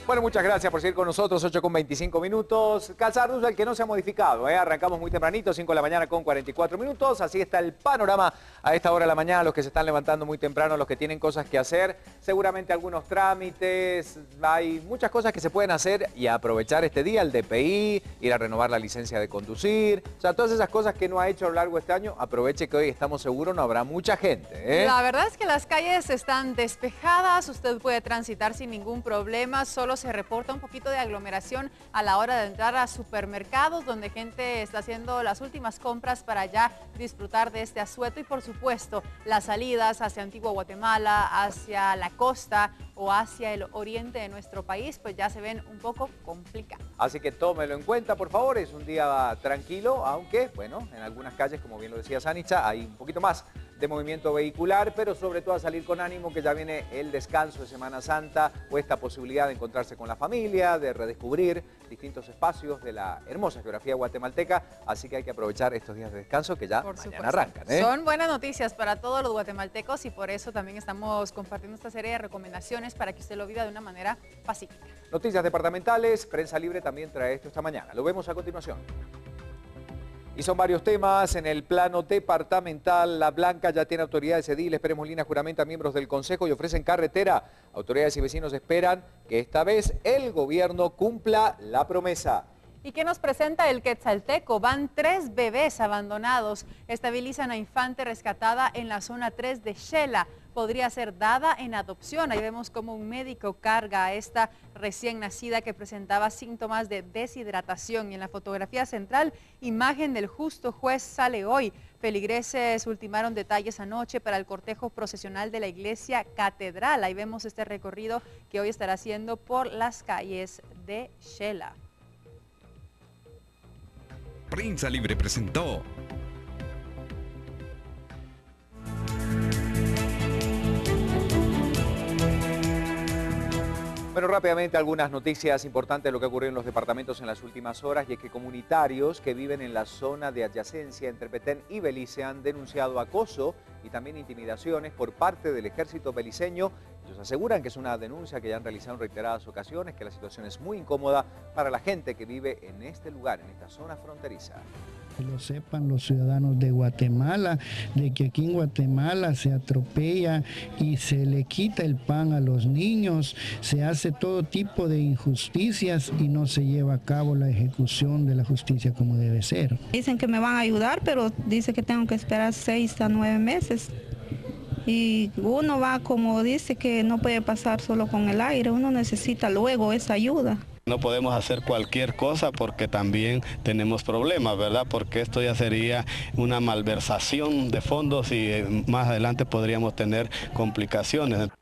Bueno, muchas gracias por seguir con nosotros, 8:25. Calzada Roosevelt que no se ha modificado, arrancamos muy tempranito, 5 de la mañana con 44 minutos. Así está el panorama a esta hora de la mañana, los que se están levantando muy temprano, los que tienen cosas que hacer, seguramente algunos trámites, hay muchas cosas que se pueden hacer y aprovechar este día, el DPI, ir a renovar la licencia de conducir, o sea, todas esas cosas que no ha hecho a lo largo de este año, aproveche que hoy estamos seguros, no habrá mucha gente. La verdad es que las calles están despejadas, usted puede transitar sin ningún problema, solo se reporta un poquito de aglomeración a la hora de entrar a supermercados, donde gente está haciendo las últimas compras para ya disfrutar de este asueto y por supuesto las salidas hacia Antigua Guatemala, hacia la costa o hacia el oriente de nuestro país, pues ya se ven un poco complicadas. Así que tómelo en cuenta, por favor, es un día tranquilo, aunque, bueno, en algunas calles, como bien lo decía Sanicha, hay un poquito más de movimiento vehicular, pero sobre todo a salir con ánimo, que ya viene el descanso de Semana Santa, o esta posibilidad de encontrarse con la familia, de redescubrir distintos espacios de la hermosa geografía guatemalteca, así que hay que aprovechar estos días de descanso que ya mañana arrancan. Son buenas noticias para todos los guatemaltecos y por eso también estamos compartiendo esta serie de recomendaciones para que usted lo viva de una manera pacífica. Noticias departamentales, Prensa Libre también trae esto esta mañana. Lo vemos a continuación. Y son varios temas en el plano departamental. La Blanca ya tiene autoridades ediles. Pérez Molina juramenta a miembros del Consejo y ofrecen carretera. Autoridades y vecinos esperan que esta vez el gobierno cumpla la promesa. ¿Y qué nos presenta el Quetzalteco? Van 3 bebés abandonados. Estabilizan a infante rescatada en la zona 3 de Xela. Podría ser dada en adopción. Ahí vemos cómo un médico carga a esta recién nacida que presentaba síntomas de deshidratación. Y en la fotografía central, imagen del justo juez sale hoy. Feligreses ultimaron detalles anoche para el cortejo procesional de la iglesia catedral. Ahí vemos este recorrido que hoy estará haciendo por las calles de Xela. Prensa Libre presentó. Bueno, rápidamente algunas noticias importantes de lo que ocurrió en los departamentos en las últimas horas, y es que comunitarios que viven en la zona de adyacencia entre Petén y Belice han denunciado acoso y también intimidaciones por parte del ejército beliceño. Ellos aseguran que es una denuncia que ya han realizado en reiteradas ocasiones, que la situación es muy incómoda para la gente que vive en este lugar, en esta zona fronteriza. Que lo sepan los ciudadanos de Guatemala, de que aquí en Guatemala se atropella y se le quita el pan a los niños, se hace todo tipo de injusticias y no se lleva a cabo la ejecución de la justicia como debe ser. Dicen que me van a ayudar, pero dice que tengo que esperar 6 a 9 meses. Y uno va como dice que no puede pasar solo con el aire, uno necesita luego esa ayuda. No podemos hacer cualquier cosa porque también tenemos problemas, ¿verdad? Porque esto ya sería una malversación de fondos y más adelante podríamos tener complicaciones.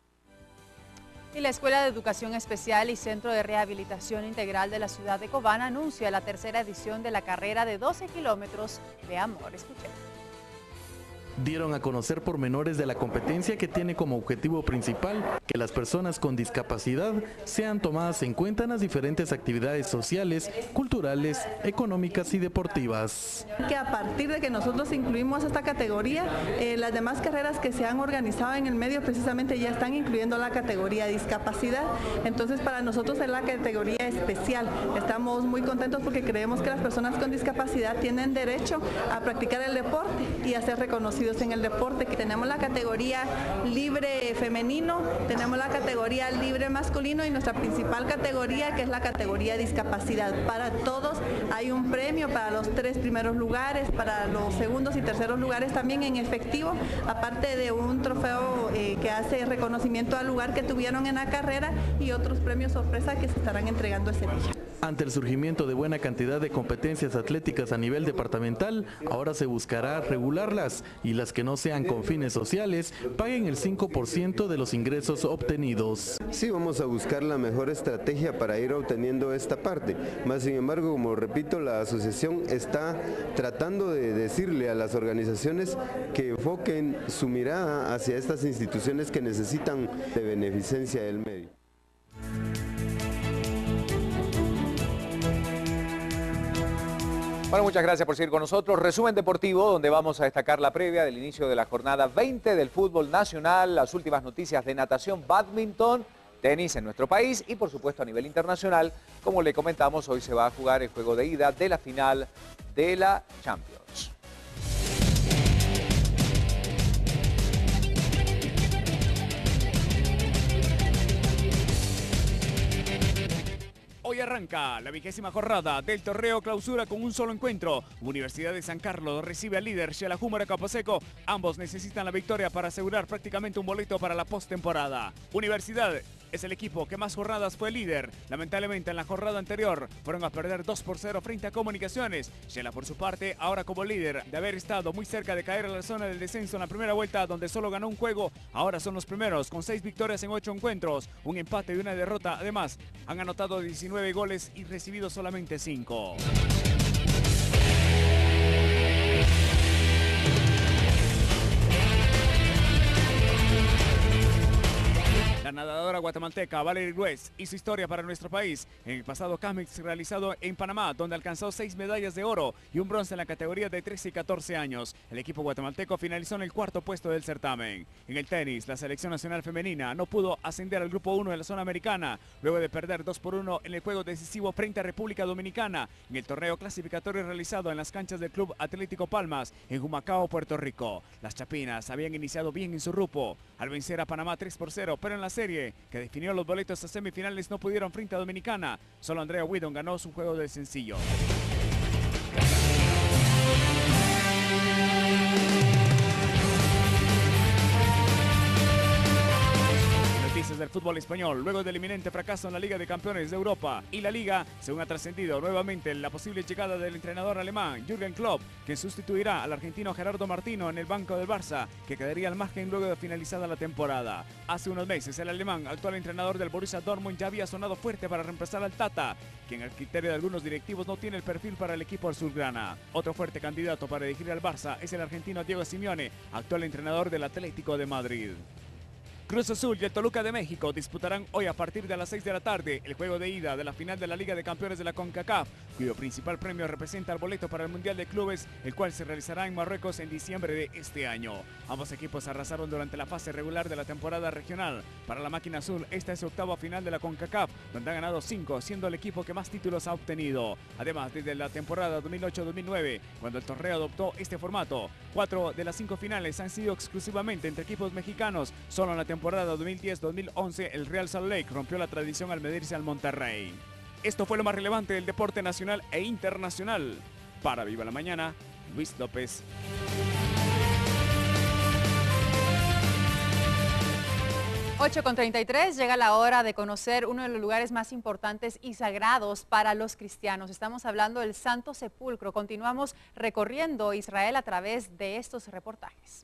Y la Escuela de Educación Especial y Centro de Rehabilitación Integral de la ciudad de Cobán anuncia la tercera edición de la carrera de 12 kilómetros de amor. Escuchemos. Dieron a conocer pormenores de la competencia, que tiene como objetivo principal que las personas con discapacidad sean tomadas en cuenta en las diferentes actividades sociales, culturales, económicas y deportivas. Que a partir de que nosotros incluimos esta categoría, las demás carreras que se han organizado en el medio precisamente ya están incluyendo la categoría discapacidad. Entonces para nosotros es la categoría especial. Estamos muy contentos porque creemos que las personas con discapacidad tienen derecho a practicar el deporte y a ser reconocidos en el deporte, que tenemos la categoría libre femenino, tenemos la categoría libre masculino y nuestra principal categoría, que es la categoría discapacidad. Para todos hay un premio, para los 3 primeros lugares, para los segundos y terceros lugares también en efectivo, aparte de un trofeo que hace reconocimiento al lugar que tuvieron en la carrera y otros premios sorpresa que se estarán entregando ese día. Ante el surgimiento de buena cantidad de competencias atléticas a nivel departamental, ahora se buscará regularlas y las que no sean con fines sociales paguen el 5% de los ingresos obtenidos. Sí, vamos a buscar la mejor estrategia para ir obteniendo esta parte. Más sin embargo, como repito, la asociación está tratando de decirle a las organizaciones que enfoquen su mirada hacia estas instituciones que necesitan de beneficencia del medio. Bueno, muchas gracias por seguir con nosotros. Resumen deportivo, donde vamos a destacar la previa del inicio de la jornada 20 del fútbol nacional, las últimas noticias de natación, bádminton tenis en nuestro país y por supuesto a nivel internacional. Como le comentamos, hoy se va a jugar el juego de ida de la final de la Champions. Hoy arranca la 20ª jornada del torneo clausura con un solo encuentro. Universidad de San Carlos recibe al líder Xelajú Caposeco. Ambos necesitan la victoria para asegurar prácticamente un boleto para la postemporada. Universidad es el equipo que más jornadas fue líder. Lamentablemente en la jornada anterior fueron a perder 2-0 frente a Comunicaciones. Xela por su parte, ahora como líder de haber estado muy cerca de caer a la zona del descenso en la primera vuelta donde solo ganó un juego, ahora son los primeros con 6 victorias en 8 encuentros, un empate y una derrota. Además, han anotado 19 goles y recibido solamente 5. La nadadora guatemalteca Valerie Ruiz hizo historia para nuestro país en el pasado CAMEX realizado en Panamá, donde alcanzó 6 medallas de oro y un bronce en la categoría de 13 y 14 años. El equipo guatemalteco finalizó en el 4.º puesto del certamen. En el tenis, la selección nacional femenina no pudo ascender al grupo 1 de la zona americana, luego de perder 2-1 en el juego decisivo frente a República Dominicana, en el torneo clasificatorio realizado en las canchas del Club Atlético Palmas, en Humacao, Puerto Rico. Las chapinas habían iniciado bien en su grupo, al vencer a Panamá 3-0, pero en la serie que definió los boletos a semifinales no pudieron frente a Dominicana. Solo Andrea Widon ganó su juego de sencillo. Noticias del fútbol español. Luego del inminente fracaso en la Liga de Campeones de Europa y la Liga, según ha trascendido nuevamente la posible llegada del entrenador alemán Jürgen Klopp, quien sustituirá al argentino Gerardo Martino en el banco del Barça, que quedaría al margen luego de finalizada la temporada. Hace unos meses el alemán, actual entrenador del Borussia Dortmund, ya había sonado fuerte para reemplazar al Tata, quien al criterio de algunos directivos no tiene el perfil para el equipo azulgrana. Otro fuerte candidato para dirigir al Barça es el argentino Diego Simeone, actual entrenador del Atlético de Madrid. Cruz Azul y el Toluca de México disputarán hoy a partir de las 6 de la tarde el juego de ida de la final de la Liga de Campeones de la CONCACAF, cuyo principal premio representa el boleto para el Mundial de Clubes, el cual se realizará en Marruecos en diciembre de este año. Ambos equipos arrasaron durante la fase regular de la temporada regional. Para la máquina azul, esta es su octava final de la CONCACAF, donde ha ganado 5, siendo el equipo que más títulos ha obtenido. Además, desde la temporada 2008-2009, cuando el torneo adoptó este formato, 4 de las 5 finales han sido exclusivamente entre equipos mexicanos. Solo en la temporada 2010-2011 el Real Salt Lake rompió la tradición al medirse al Monterrey. Esto fue lo más relevante del deporte nacional e internacional. Para Viva la Mañana, Luis López. Con 33 llega la hora de conocer uno de los lugares más importantes y sagrados para los cristianos. Estamos hablando del Santo Sepulcro. Continuamos recorriendo Israel a través de estos reportajes.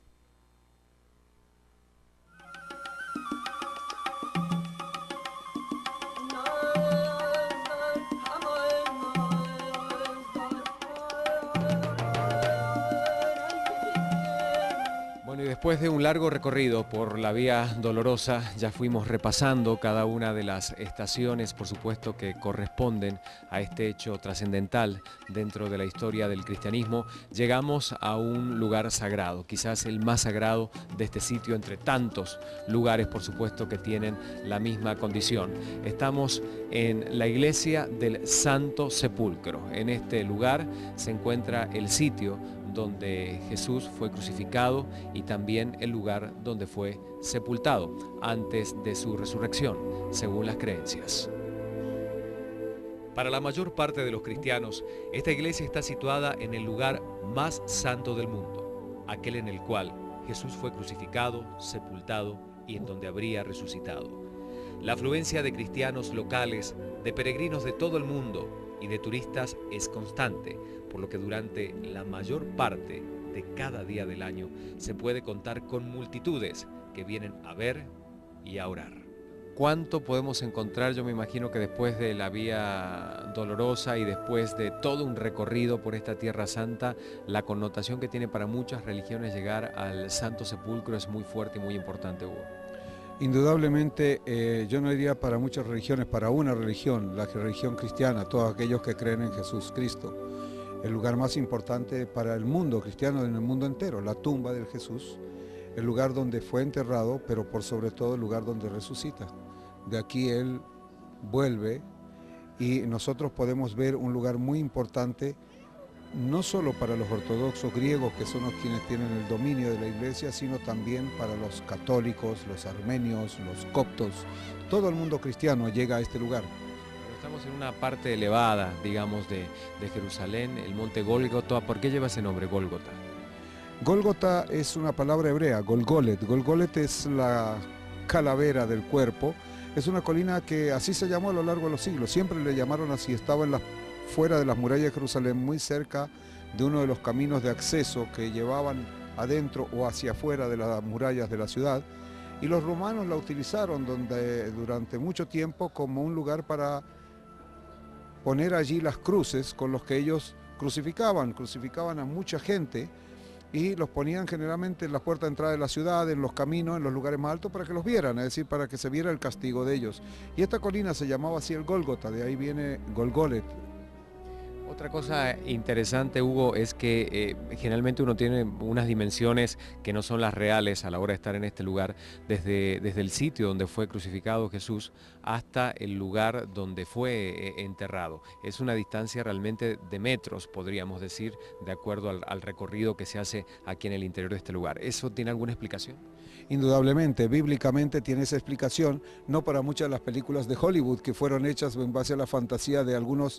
Bueno, y después de un largo recorrido por la Vía Dolorosa, ya fuimos repasando cada una de las estaciones, por supuesto, que corresponden a este hecho trascendental dentro de la historia del cristianismo. Llegamos a un lugar sagrado, quizás el más sagrado de este sitio, entre tantos lugares, por supuesto, que tienen la misma condición. Estamos en la iglesia del Santo Sepulcro. En este lugar se encuentra el sitio donde Jesús fue crucificado y también el lugar donde fue sepultado antes de su resurrección, según las creencias. Para la mayor parte de los cristianos, esta iglesia está situada en el lugar más santo del mundo, aquel en el cual Jesús fue crucificado, sepultado y en donde habría resucitado. La afluencia de cristianos locales, de peregrinos de todo el mundo y de turistas es constante, por lo que durante la mayor parte de cada día del año se puede contar con multitudes que vienen a ver y a orar. ¿Cuánto podemos encontrar? Yo me imagino que después de la Vía Dolorosa y después de todo un recorrido por esta Tierra Santa, la connotación que tiene para muchas religiones llegar al Santo Sepulcro es muy fuerte y muy importante, Hugo. Indudablemente, yo no diría para muchas religiones, para una religión, la religión cristiana, todos aquellos que creen en Jesús Cristo. El lugar más importante para el mundo cristiano en el mundo entero, la tumba de Jesús, el lugar donde fue enterrado, pero por sobre todo el lugar donde resucita. de aquí él vuelve y nosotros podemos ver un lugar muy importante, no solo para los ortodoxos griegos, que son los quienes tienen el dominio de la iglesia, sino también para los católicos, los armenios, los coptos. Todo el mundo cristiano llega a este lugar. Estamos en una parte elevada, digamos, de Jerusalén, el monte Gólgota. ¿Por qué lleva ese nombre, Gólgota? Gólgota es una palabra hebrea, Golgolet. Golgolet es la calavera del cuerpo. Es una colina que así se llamó a lo largo de los siglos. Siempre le llamaron así, estaba fuera de las murallas de Jerusalén, muy cerca de uno de los caminos de acceso que llevaban adentro o hacia afuera de las murallas de la ciudad. Y los romanos la utilizaron durante mucho tiempo como un lugar para poner allí las cruces con los que ellos crucificaban a mucha gente y los ponían generalmente en la puerta de entrada de la ciudad, en los caminos, en los lugares más altos para que los vieran, es decir, para que se viera el castigo de ellos. Y esta colina se llamaba así el Gólgota, de ahí viene Golgolet. Otra cosa interesante, Hugo, es que generalmente uno tiene unas dimensiones que no son las reales a la hora de estar en este lugar, desde el sitio donde fue crucificado Jesús hasta el lugar donde fue enterrado. Es una distancia realmente de metros, podríamos decir, de acuerdo al recorrido que se hace aquí en el interior de este lugar. ¿Eso tiene alguna explicación? Indudablemente, bíblicamente tiene esa explicación, no para muchas de las películas de Hollywood que fueron hechas en base a la fantasía de algunos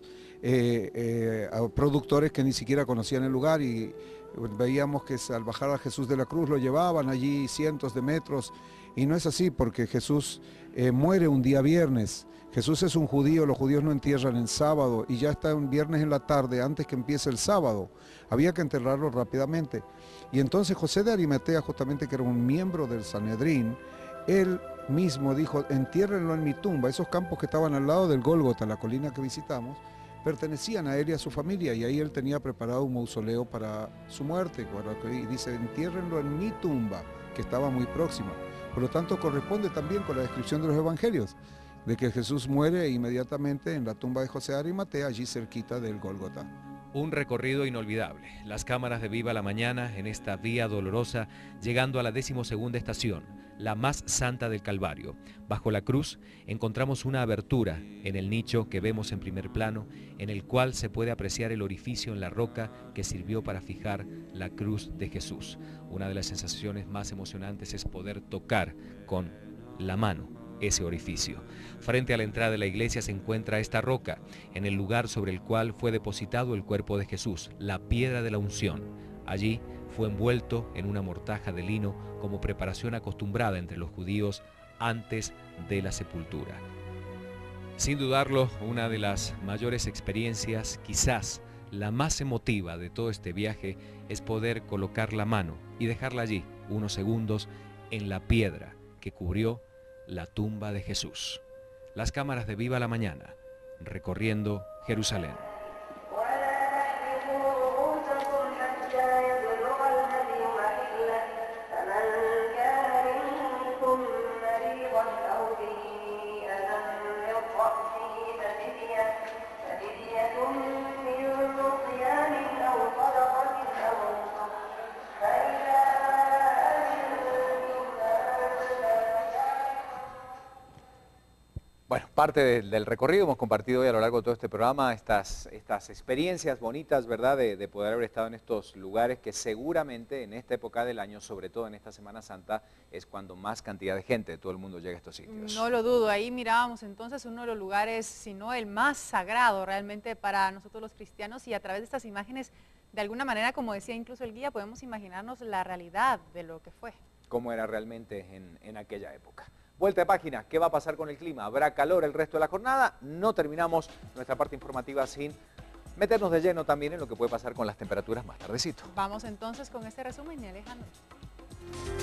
productores que ni siquiera conocían el lugar y veíamos que al bajar a Jesús de la cruz lo llevaban allí cientos de metros y no es así porque Jesús muere un día viernes. Jesús es un judío, los judíos no entierran en sábado y ya está un viernes en la tarde antes que empiece el sábado. Había que enterrarlo rápidamente. Y entonces José de Arimatea, justamente que era un miembro del Sanedrín, él mismo dijo, entiérrenlo en mi tumba. Esos campos que estaban al lado del Gólgota, la colina que visitamos, pertenecían a él y a su familia y ahí él tenía preparado un mausoleo para su muerte. Y dice, entiérrenlo en mi tumba, que estaba muy próxima. Por lo tanto, corresponde también con la descripción de los evangelios, de que Jesús muere inmediatamente en la tumba de José de Arimatea, allí cerquita del Gólgota. Un recorrido inolvidable. Las cámaras de Viva la Mañana en esta vía dolorosa, llegando a la 12ª estación, la más santa del Calvario. Bajo la cruz encontramos una abertura en el nicho que vemos en primer plano, en el cual se puede apreciar el orificio en la roca que sirvió para fijar la cruz de Jesús. Una de las sensaciones más emocionantes es poder tocar con la mano ese orificio. Frente a la entrada de la iglesia se encuentra esta roca, en el lugar sobre el cual fue depositado el cuerpo de Jesús, la piedra de la unción. Allí fue envuelto en una mortaja de lino como preparación acostumbrada entre los judíos antes de la sepultura. Sin dudarlo, una de las mayores experiencias, quizás la más emotiva de todo este viaje, es poder colocar la mano y dejarla allí unos segundos en la piedra que cubrió la tumba de Jesús. Las cámaras de Viva la Mañana, recorriendo Jerusalén. Bueno, parte del recorrido hemos compartido hoy a lo largo de todo este programa, estas experiencias bonitas, ¿verdad?, de poder haber estado en estos lugares que seguramente en esta época del año, sobre todo en esta Semana Santa, es cuando más cantidad de gente de todo el mundo llega a estos sitios. No lo dudo, ahí mirábamos entonces uno de los lugares, si no el más sagrado realmente para nosotros los cristianos, y a través de estas imágenes, de alguna manera, como decía incluso el guía, podemos imaginarnos la realidad de lo que fue. Cómo era realmente en aquella época. Vuelta de página, ¿qué va a pasar con el clima? ¿Habrá calor el resto de la jornada? No terminamos nuestra parte informativa sin meternos de lleno también en lo que puede pasar con las temperaturas más tardecito. Vamos entonces con este resumen y Alejandro.